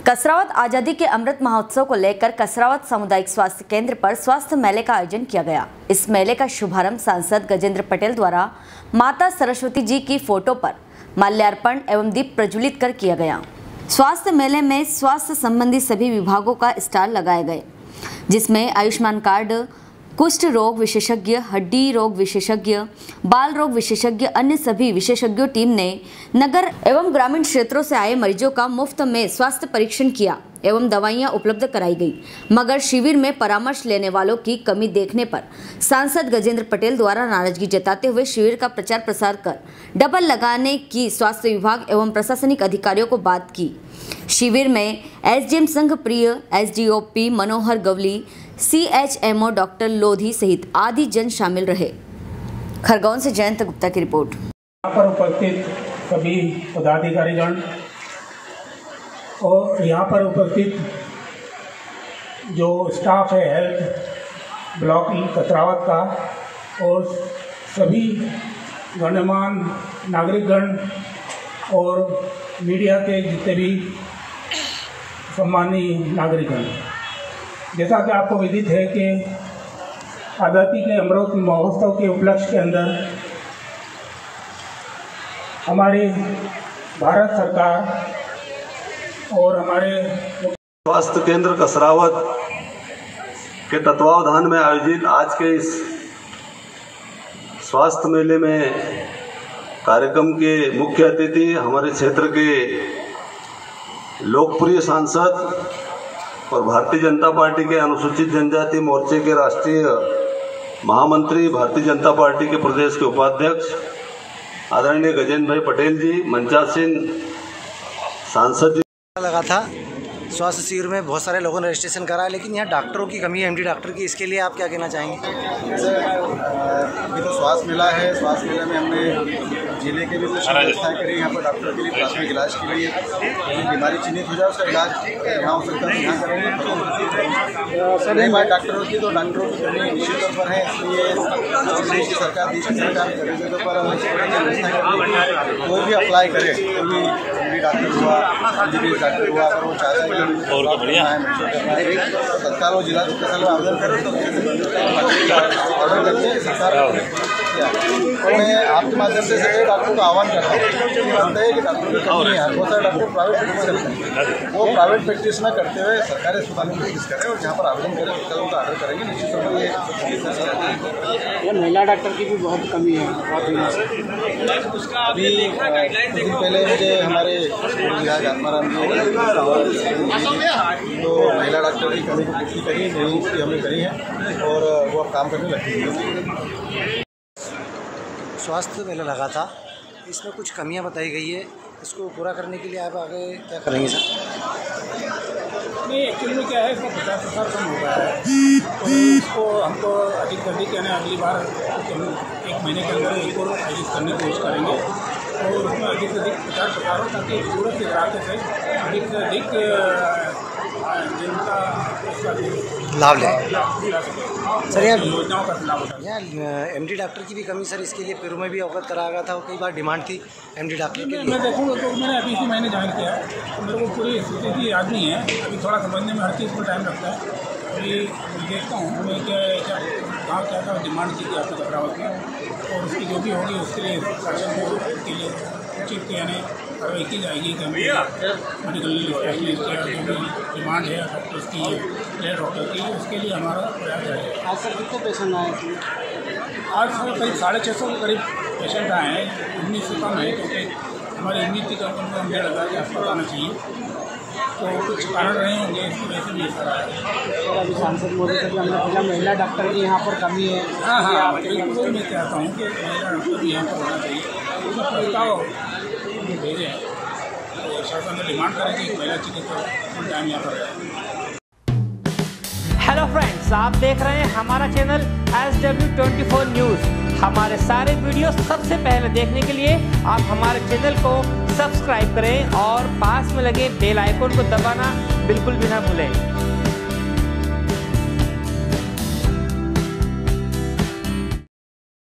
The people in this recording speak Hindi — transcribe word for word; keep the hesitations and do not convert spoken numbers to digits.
कसरावत आजादी के अमृत महोत्सव को लेकर कसरावत सामुदायिक स्वास्थ्य केंद्र पर स्वास्थ्य मेले का आयोजन किया गया। इस मेले का शुभारंभ सांसद गजेंद्र पटेल द्वारा माता सरस्वती जी की फोटो पर माल्यार्पण एवं दीप प्रज्वलित कर किया गया। स्वास्थ्य मेले में स्वास्थ्य संबंधी सभी विभागों का स्टॉल लगाए गए, जिसमें आयुष्मान कार्ड, कुष्ठ रोग विशेषज्ञ, हड्डी रोग विशेषज्ञ, बाल रोग विशेषज्ञ, अन्य सभी विशेषज्ञों टीम ने नगर एवं ग्रामीण क्षेत्रों से आए मरीजों का मुफ्त में स्वास्थ्य परीक्षण किया एवं दवाइयां उपलब्ध कराई गई। मगर शिविर में परामर्श लेने वालों की कमी देखने पर सांसद गजेंद्र पटेल द्वारा नाराजगी जताते हुए शिविर का प्रचार प्रसार कर डबल लगाने की स्वास्थ्य विभाग एवं प्रशासनिक अधिकारियों को बात की। शिविर में SDM Sangh Priya, SDOP Manohar Gawali, CHMO doctor Lodhi सहित आदि जन शामिल रहे। खरगोन से जयंत गुप्ता की रिपोर्ट। यहाँ पर उपस्थित सभी पदाधिकारीगण और यहाँ पर उपस्थित जो स्टाफ है हेल्थ ब्लॉक कसरावत का और सभी गणमान्य नागरिकगण और मीडिया के जितने भी सम्मानीय नागरिकगण, जैसा कि आपको विदित है कि आज़ादी के अमृत महोत्सव के उपलक्ष्य के अंदर हमारे भारत सरकार और हमारे स्वास्थ्य केंद्र कसरावत के तत्वावधान में आयोजित आज के इस स्वास्थ्य मेले में कार्यक्रम के मुख्य अतिथि हमारे क्षेत्र के लोकप्रिय सांसद और भारतीय जनता पार्टी के अनुसूचित जनजाति मोर्चे के राष्ट्रीय महामंत्री, भारतीय जनता पार्टी के प्रदेश के उपाध्यक्ष आदरणीय गजेंद्र भाई पटेल जी, मंचासीन सांसद जी। लगा था स्वास्थ्य शिविर में बहुत सारे लोगों ने रजिस्ट्रेशन करा, लेकिन यहाँ डॉक्टरों की कमी है, एमडी डॉक्टर की। इसके लिए आप क्या कहना चाहेंगे? सर, अभी तो स्वास्थ्य मेला है। स्वास्थ्य मेला में हमने जिले के भी कुछ व्यवस्थाएँ करी। यहाँ पर डॉक्टर के लिए प्राथमिक इलाज के लिए बीमारी चिन्हित हो जाए उसका इलाज यहाँ हो सकता है, यहाँ करेंगे। सर नहीं बात डॉक्टरों की तो डॉक्टरों की कमी निश्चित तौर पर है, इसलिए देश की सरकार देश की सरकार सभी जगह पर व्यवस्था कोई भी अप्लाई करे, कोई भी एमडी डॉक्टर हुआ, इंजीनियर डॉक्टर हुआ, अगर वो चाहता है सरकार वो जिला चिकित्सालय में आवेदन करे तो ऑर्डर करके सरकार मैं आपके माध्यम से सभी डॉक्टरों का आह्वान करता हूँ कि डॉक्टर की कमी है। बहुत सारे डॉक्टर प्राइवेट प्रैक्टिस करते हैं, वो प्राइवेट प्रैक्टिस न करते हुए सरकारी अस्पताल में प्रैक्टिस करें और जहाँ पर आवेदन करें उसका उनका ऑर्डर करेंगे। निश्चित तौर पर ये महिला डॉक्टर की भी बहुत कमी है। अभी कुछ दिन पहले मुझे हमारे विधायक आत्माराम जी तो महिला डॉक्टर की कमी को पुष्टि करी, नहीं उसकी हमने करी है और वो अब काम करने लगी है। स्वास्थ्य मेला लगा था, इसमें कुछ कमियां बताई गई है, इसको पूरा करने के लिए आप आगे क्या करेंगे सर? नहीं, एक्चुअली में क्या है, इसका पचास प्रसार कम हो रहा है तो इसको हमको अधिक से अधिक यानी अगली बार एक महीने के अंदर एक और आयोजित करने की कोशिश करेंगे और उसमें अधिक से अधिक प्रचार प्रसार हो ताकि सूरत के इलाके से अधिक से अधिक जनता लाभ ले सर। यहाँ योजनाओं का लाभ उठा। यहाँ एमडी डॉक्टर की भी कमी सर, इसके लिए पेरू में भी अवगत कराया गया था और कई बार डिमांड थी एमडी डॉक्टर के लिए। मैं देखूँगा तो मैंने अभी इसी महीने ज्वाइन किया है तो मेरे को पूरी स्थिति याद नहीं है, अभी थोड़ा समझने में हर चीज़ को टाइम लगता है। अभी देखता हूँ मैं क्या क्या कहाँ क्या क्या डिमांड की थी आपकी कसरावत में और उसकी जो भी होगी उसके लिए शासन को के लिए उचित यानी कार्रवाई की जाएगी कि मेडिकल स्पेशलिस्ट या जो भी डिमांड है डॉक्टर्स की या डॉक्टर की, उसके लिए हमारा प्रयास रहेगा। आज सर कितने पेशेंट आए? आज सर करीब साढ़े छः सौ के करीब पेशेंट आए हैं। उन्नीस से कम है क्योंकि हमारी इम्यूनिटी का कम से कम डेढ़ हज़ार के आसपास आना चाहिए, तो कुछ कारण रहे होंगे इसकी वजह से भी ऐसा रहा है। अभी सांसद मोदी से भी हमने पूछा महिला डॉक्टर की यहाँ पर कमी है। हाँ हाँ बिल्कुल, मैं चाहता हूँ कि महिला डॉक्टर भी यहाँ पर होना चाहिए। उसका प्रस्ताव भेजें तो शासन ने डिमांड करें कि महिला चिकित्सक फुल टाइम यहाँ पर रहे। हेलो फ्रेंड्स, आप देख रहे हैं हमारा channel S W twenty four news. हमारे सारे वीडियो सबसे पहले देखने के लिए आप हमारे चैनल को सब्सक्राइब करें और पास में लगे बेल आइकन को दबाना बिल्कुल भी ना भूलें।